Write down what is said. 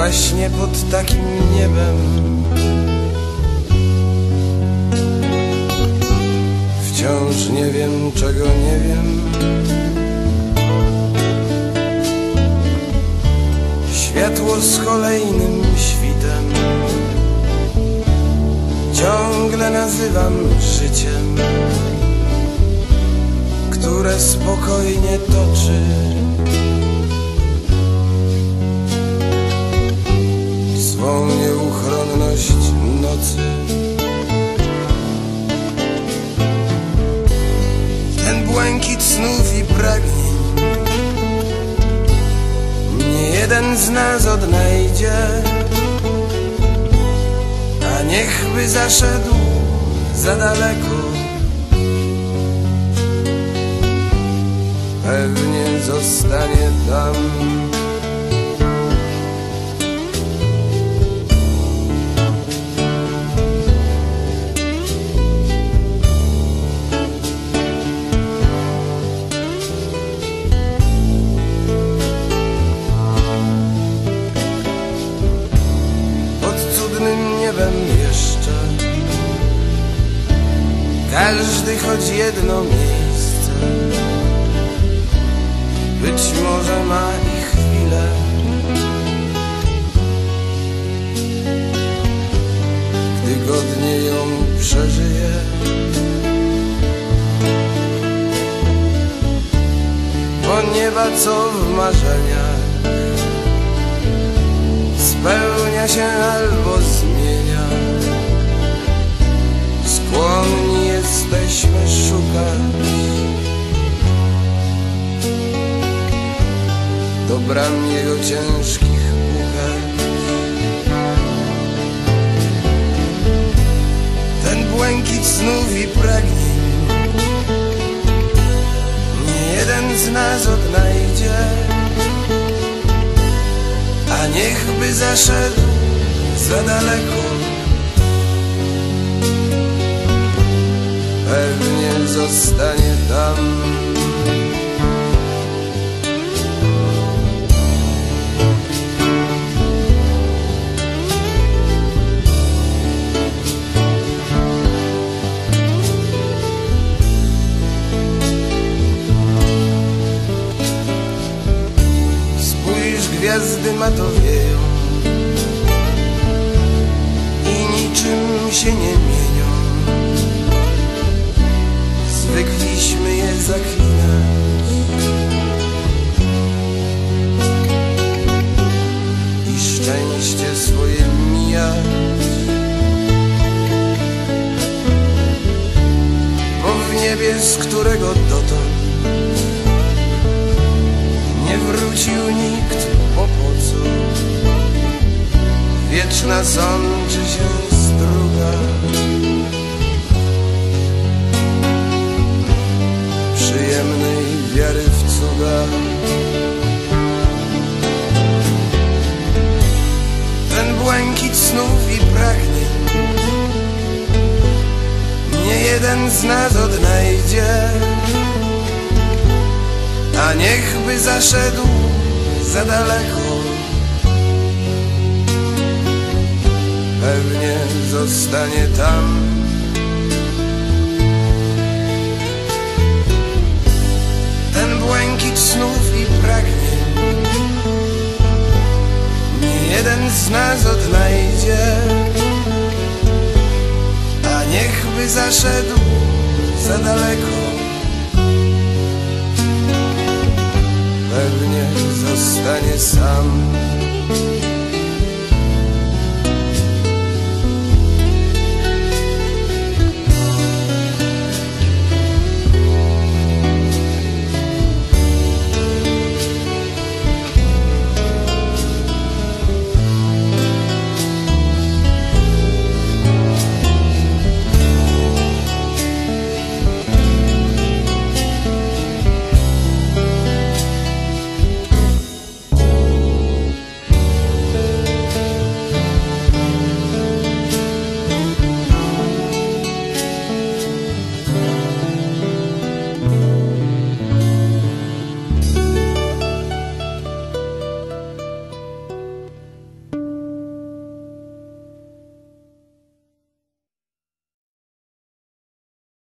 właśnie pod takim niebem. Wciąż nie wiem, czego nie wiem. Światło z kolejnym świtem ciągle nazywam życiem, które spokojnie toczy swą nieuchronność nocy. Ten błękit snów i pragnień nie jeden z nas odnajdzie, a niechby zaszedł za daleko, pewnie zostanie tam. Niebem jeszcze każdy choć jedno miejsce, być może ma i chwilę, gdy godnie ją przeżyje. Bo nieba co w marzeniach spełnia się albo zmienia, skłonni jesteśmy szukać do bram jego ciężkich pukać. Ten błękit snów i pragnień nie jeden z nas odnajdzie, a niechby zaszedł za daleko, pewnie zostanie tam. Gwiazdy matowieją i niczym się nie mienią. Zwykliśmy je zaklinać i szczęście swoje mijać, bo w niebie, z którego dotąd nie wrócił nikt, po co wieczna sączy się struga. Przyjemnej wiary w cuda. Ten błękit snów i pragnień nie jeden z nas odnajdzie, a niechby zaszedł za daleko, pewnie zostanie tam. Ten błękit snów i pragnień nie jeden z nas odnajdzie, a niechby zaszedł za daleko, pewnie zostanie sam.